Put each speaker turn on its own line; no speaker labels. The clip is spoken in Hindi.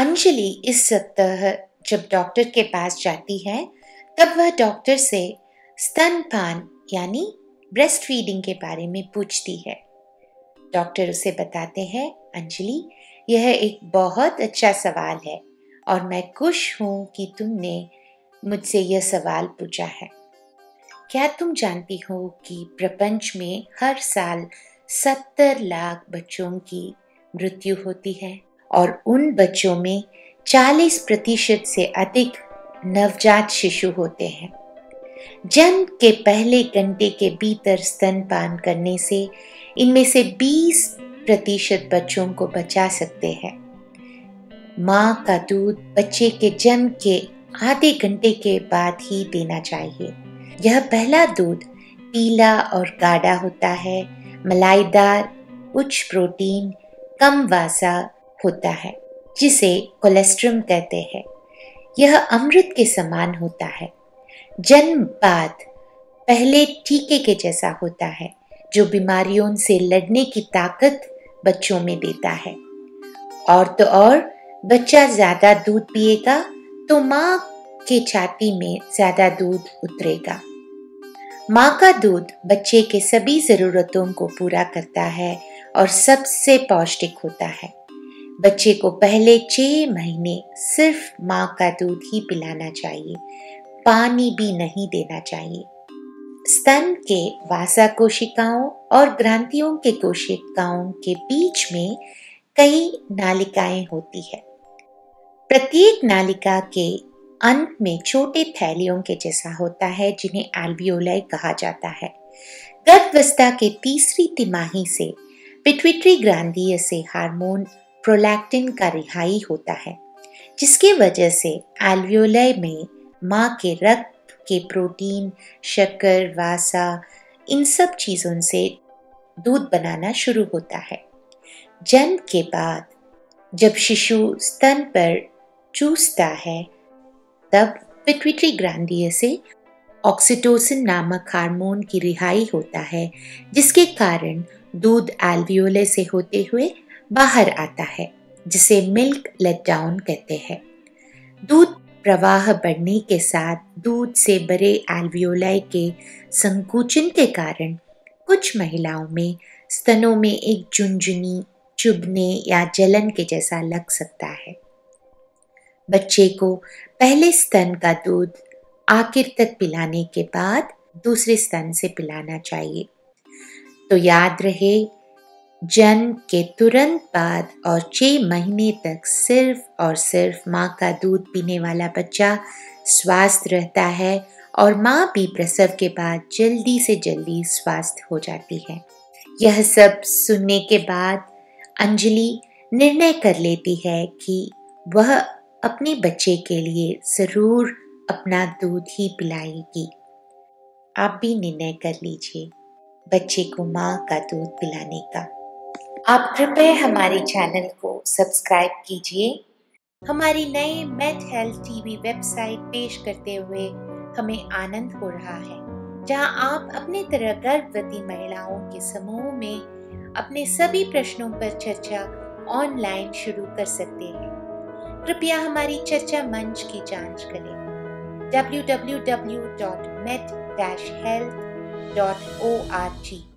अंजलि इस सप्ताह जब डॉक्टर के पास जाती है तब वह डॉक्टर से स्तनपान यानी ब्रेस्ट फीडिंग के बारे में पूछती है। डॉक्टर उसे बताते हैं, अंजलि, यह एक बहुत अच्छा सवाल है और मैं खुश हूँ कि तुमने मुझसे यह सवाल पूछा है। क्या तुम जानती हो कि प्रपंच में हर साल 70 लाख बच्चों की मृत्यु होती है और उन बच्चों में 40% से अधिक नवजात शिशु होते हैं। जन्म के पहले घंटे के भीतर स्तनपान करने से इनमें से 20% बच्चों को बचा सकते हैं। माँ का दूध बच्चे के जन्म के आधे घंटे के बाद ही देना चाहिए। यह पहला दूध पीला और गाढ़ा होता है, मलाईदार, उच्च प्रोटीन, कम वसा होता है, जिसे कोलेस्ट्रम कहते हैं। यह अमृत के समान होता है। जन्म बाद पहले टीके के जैसा होता है, जो बीमारियों से लड़ने की ताकत बच्चों में देता है। और तो और बच्चा ज्यादा दूध पिएगा तो माँ के छाती में ज्यादा दूध उतरेगा। माँ का दूध बच्चे के सभी जरूरतों को पूरा करता है और सबसे पौष्टिक होता है। बच्चे को पहले 6 महीने सिर्फ माँ का दूध ही पिलाना चाहिए, पानी भी नहीं देना चाहिए। स्तन के वासा कोशिकाओं और ग्रंथियों के कोशिकाओं के बीच में कई नालिकाएं होती है। प्रत्येक नालिका के अंत में छोटे थैलियों के जैसा होता है, जिन्हें एल्वियोलाई कहा जाता है। गर्भावस्था के तीसरी तिमाही से पिट्यूटरी ग्रंथि से हार्मोन प्रोलैक्टिन का रिहाई होता है, जिसकी वजह से एल्वियोलाई में माँ के रक्त के प्रोटीन, शक्कर, वसा, इन सब चीज़ों से दूध बनाना शुरू होता है। जन्म के बाद जब शिशु स्तन पर चूसता है तब पिट्यूटरी ग्रंथि से ऑक्सीटोसिन नामक हार्मोन की रिहाई होता है, जिसके कारण दूध एल्वियोलाई से होते हुए बाहर आता है, जिसे मिल्क लेट डाउन कहते हैं। दूध प्रवाह बढ़ने के साथ दूध से भरे एल्वियोलाई के संकुचन के कारण कुछ महिलाओं में स्तनों में एक झुनझुनी, चुभने या जलन के जैसा लग सकता है। बच्चे को पहले स्तन का दूध आखिर तक पिलाने के बाद दूसरे स्तन से पिलाना चाहिए। तो याद रहे, जन्म के तुरंत बाद और 6 महीने तक सिर्फ और सिर्फ माँ का दूध पीने वाला बच्चा स्वस्थ रहता है और माँ भी प्रसव के बाद जल्दी से जल्दी स्वस्थ हो जाती है। यह सब सुनने के बाद अंजलि निर्णय कर लेती है कि वह अपने बच्चे के लिए जरूर अपना दूध ही पिलाएगी। आप भी निर्णय कर लीजिए बच्चे को माँ का दूध पिलाने का। आप कृपया हमारे चैनल को सब्सक्राइब कीजिए। हमारी नई मेट हेल्थ टीवी वेबसाइट पेश करते हुए हमें आनंद हो रहा है, जहां आप अपने तरह गर्भवती महिलाओं के समूह में अपने सभी प्रश्नों पर चर्चा ऑनलाइन शुरू कर सकते हैं। कृपया हमारी चर्चा मंच की जांच करें www.med-health.org